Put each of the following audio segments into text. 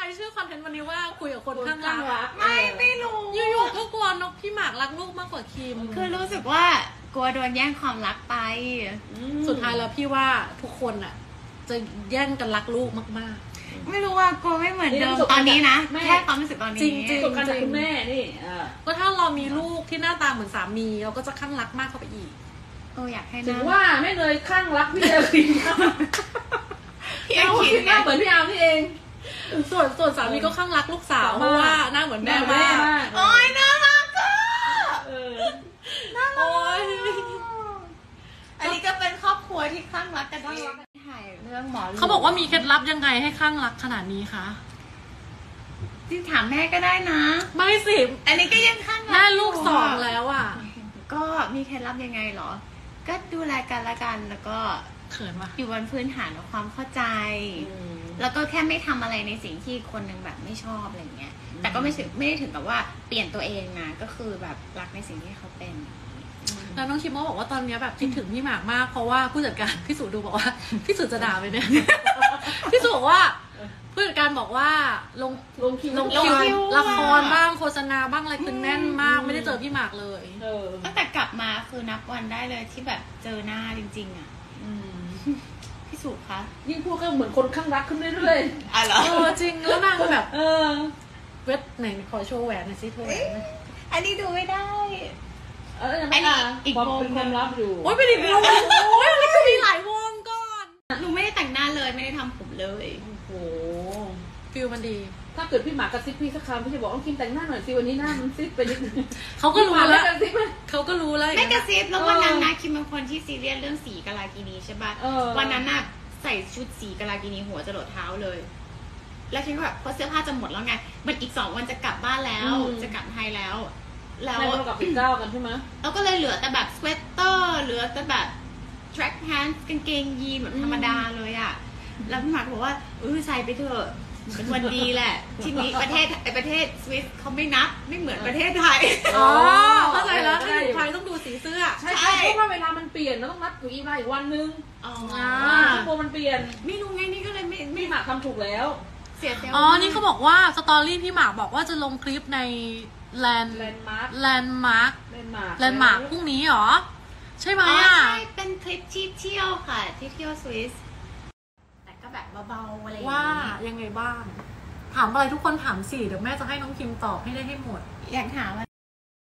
ชื่อคอนเทนต์วันนี้ว่าคุยกับคนข้างรักไม่รู้อยู่ๆก็กลัวนกพี่หมากรักลูกมากกว่าคิมคือรู้สึกว่ากลัวโดนแย่งความรักไปสุดท้ายแล้วพี่ว่าทุกคนอ่ะจะแย่งกันรักลูกมากๆไม่รู้ว่ากลัวไม่เหมือนเดิมตอนนี้นะแค่ความรู้สึกตอนนี้จริงๆจากคุณแม่นี่ก็ถ้าเรามีลูกที่หน้าตาเหมือนสามีเราก็จะข้างรักมากเข้าไปอีกอยากให้ถึงว่าไม่เลยข้างรักพี่เอคินพี่เอคินหน้าเหมือนพี่อาร์นี่เองส่วนสามีก็ข้างรักลูกสาวเพราะว่าหน้าเหมือนแม่มากโอ้ยน่ารักอ่ะน่ารักอันนี้ก็เป็นครอบครัวที่ข้างรักกันได้ถ่ายเรื่องหมอเขาบอกว่ามีเคล็ดลับยังไงให้ข้างรักขนาดนี้คะที่ถามแม่ก็ได้นะไม่สิอันนี้ก็ยังข้างรักแม่ลูก2แล้วอ่ะก็มีเคล็ดลับยังไงหรอก็ดูแลกันละกันแล้วก็เขินว่ะอยู่บนพื้นฐานของความเข้าใจแล้วก็แค่ไม่ทำอะไรในสิ่งที่คนนึงแบบไม่ชอบอะไรเงี้ยแต่ก็ไม่ได้ถึงกับว่าเปลี่ยนตัวเองนะก็คือแบบรักในสิ่งที่เขาเป็นแล้วน้องคิมบอกว่าตอนนี้แบบคิดถึงพี่หมากมากเพราะว่าผู้จัดการพี่สุดูบอกว่าพี่สุจะด่าไปเนี่ยพี่สุบอกว่าผู้จัดการบอกว่าลงคิวละครบ้างโฆษณาบ้างอะไรคือแน่นมากไม่ได้เจอพี่หมากเลยตั้งแต่กลับมาคือนับวันได้เลยที่แบบเจอหน้าจริงๆอ่ะพี่สุคะยิ่งพูดก็เหมือนคนข้างรักขึ้นเรื่อยๆเหรอจริงแล้วนางแบบเวทไหนขอโชว์แหวนหน่อยสิโชว์แหวนอันนี้ดูไม่ได้อันนี้อีกวงเป็นความลับอยู่โอ้ยเป็นอีกวงโอ้ยมันก็มีหลายวงก่อนหนูไม่ได้แต่งหน้าเลยไม่ได้ทำผมเลยโอ้โหฟิลมันดีถ้าเกิดพี่หมากกระซิบพี่สักคำพี่จะบอกต้องคิมแต่งหน้าหน่อยสิวันนี้หน้ามันซิดไปนิดนึงเขาก็รู้แล้วเขาก็รู้แล้วไม่กระซิบแล้ววันนั้นนะคิมเป็นคนที่ซีเรียสเรื่องสีกาลากินีใช่ป่ะวันนั้นน่ะใส่ชุดสีกาลากินีหัวจรดเท้าเลยแล้วคิดว่าแบบเพราะเสื้อผ้าจะหมดแล้วไงมันอีก2 วันจะกลับบ้านแล้วจะกลับไทยแล้วเรากลับปี9กันใช่ไหมเราก็เลยเหลือแต่แบบสเวตเตอร์เหลือแต่แบบ track pants กางเกงยีนแบบธรรมดาเลยอ่ะแล้วพี่หมากบอกว่าใส่ไปเถอะเป็นวันดีแหละทีนี้ประเทศสวิสเขาไม่นับไม่เหมือนประเทศไทยเข้าใจแล้วถ้าอยู่ไทยต้องดูสีเสื้อใช่เพราะว่าเวลามันเปลี่ยนเราต้องนับอยู่อีกวันนึงพวกมันเปลี่ยนไม่รู้ไงนี่ก็เลยไม่หมากทำถูกแล้วเสียเซลล์นี่เขาบอกว่าสตอรี่พี่หมากบอกว่าจะลงคลิปในแลนด์มาร์คพรุ่งนี้หรอใช่ไหมอ่ะใช่เป็นคลิปที่เที่ยวค่ะที่เที่ยวสวิสแต่ก็แบบเบาๆอะไรว่ายังไงบ้างถามอะไรทุกคนถามสิเดี๋ยวแม่จะให้น้องคิมตอบให้ได้ให้หมดอยากถามว่า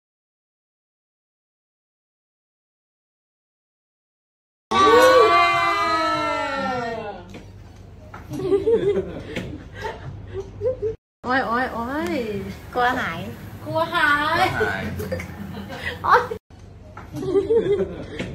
โอ้ยกลัวหายโอ๊ย